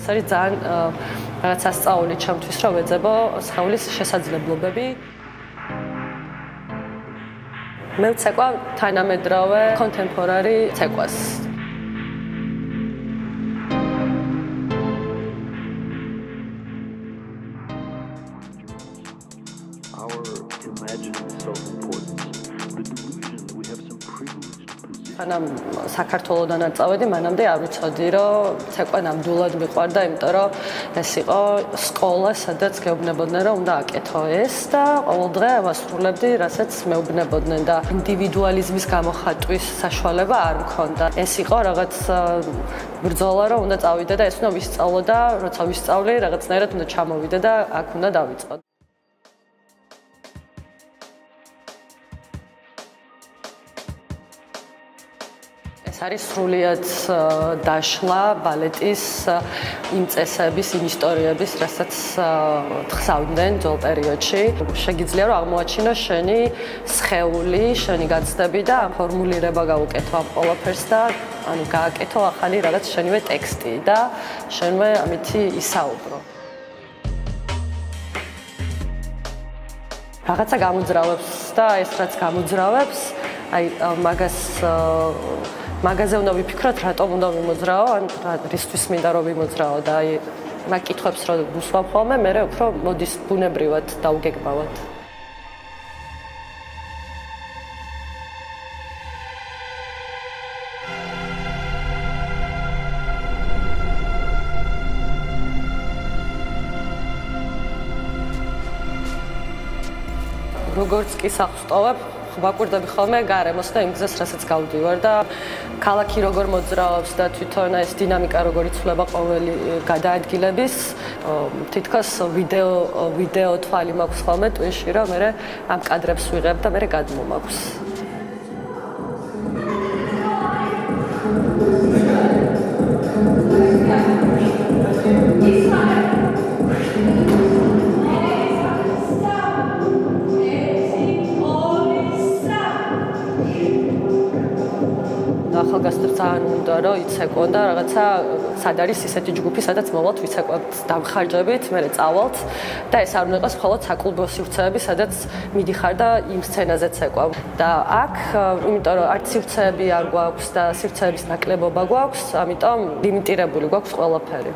ეს არის ძალიან რაღაც სასწაული ჩემთვის, რომ ვეძებო სხეულის შესაძლებლობები. მე ვცეკვა თანამედროვე კონტემპორარი ცეკვას. სანამ საქართველოდან არ წავედი, მანამდე არ ვიცოდი, რომ ცეკვა ნამდვილად მიყვარდა, იმიტომ რომ ეს იყო სკოლა, სადაც გეუბნებოდნენ, რომ უნდა აკეთო ეს და ყოველ დღე ავასრულებდი, რასაც მეუბნებოდნენ და ინდივიდუალიზმის გამოხატვის საშუალება არ მქონდა. ეს იყო რაღაც ბრძოლა, რომ უნდა წავიდე და ეს უნდა ვისწავლო და როცა ვისწავლი, რაღაცნაირად უნდა ჩამოვიდე და აქ უნდა დავიწყო. ეს არის სრულიად დაშლა ბალეტის იმ წესების, იმ ისტორიების, რასაც თხსავდნენ ძველ პერიოდში. შეგიძლია რომ აღმოაჩინო შენი სხეული, შენი გაცდები და ფორმულირება გაუკეთო ამ ყველაფერს და ანუ გააკეთო ახალი რაღაც შენივე ტექსტი და შენვე ამითი ისაუბრო. რაღაცა გამოძრავებს და ეს რაც გამოძრავებს, აი მაგაზე უნდა ვიფიქროთ, რატომ უნდა ვიმოძრაო, ან რისთვის მინდა რომ ვიმოძრაო და აი მაგ კითხვებს რომ ვუსვამ ხოლმე, მე უფრო მოდის ბუნებრივად დაუგეგმავად. როგორც კი სახლს ვტოვებ, ვაკვირდები ხოლმე გარემოს და იმ გზას, რასაც გავდივარ და ქალაქი როგორ მოძრაობს და თვითონ ეს დინამიკა როგორ იცვლება ყოველი გადაადგილების, თითქოს ვიდეო თვალი მაქვს ხოლმე ტვინში, რომ მე ამ კადრებს ვიღებ და მე გადმომაქვს. ახალგაზრდებს ძალიან უნდა რომ იცეკვონ და რაღაცა სად არის ისეთი ჯგუფი, სადაც მოვალთ ვიცეკვებთ დამხარჯებით, მერე წავალთ და ეს არ უნდა იყოს მხოლოდ საკლუბო სივრცეები, სადაც მიდიხარ და იმ სცენაზე ცეკვავ. და აქ, იმიტომ რომ არც სივრცეები არ გვაქვს და სივრცეების ნაკლებობა გვაქვს, ამიტომ ლიმიტირებული გვაქვს ყველაფერი.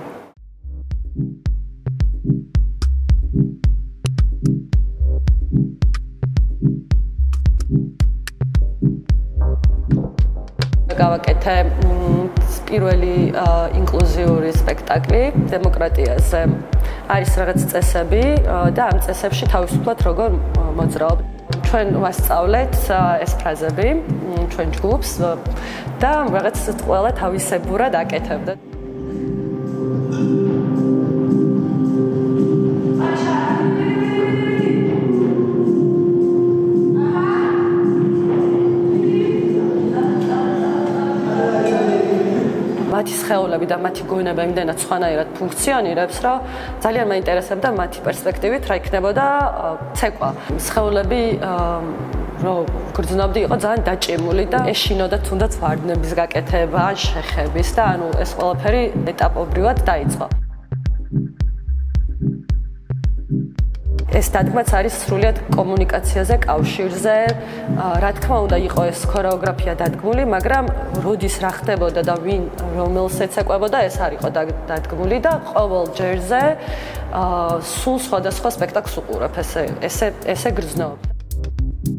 გავაკეთე პირველი ინკლუზიური სპექტაკლი დემოკრატიაზე. არის რაღაც წესები და ამ წესებში თავისუფლად როგორ მოძრაობ. ჩვენ ვასწავლეთ ეს ფრაზები, ჩვენ ჯგუფს და რაღაც ყველა თავისებურად აკეთებდა. მათი სხეულები და მათი გონება იმდენად სხვანაირად ფუნქციონირებს, რომ ძალიან მაინტერესებდა მათი პერსპექტივით, რა იქნებოდა ცეკვა. სხეულები რომ გრძნობდი იყო ძალიან დაჭიმული და ეშინოდა თუნდაც ვარდნების გაკეთება, ან შეხების და ანუ ეს ყველაფერი ეტაპობრივად დაიწყო. ეს დადგმაც არის სრულიად კომუნიკაციაზე, კავშირზე. რა თქმა უნდა, იყო ეს ქორეოგრაფია დადგმული, მაგრამ როდის რა ხდებოდა და ვინ რომელს ეცეკვებოდა, ეს არ იყო დადგმული და ყოველ ჯერზე სულ სხვადასხვა სპექტაკლს უყურებ, ესე გრძნობდა.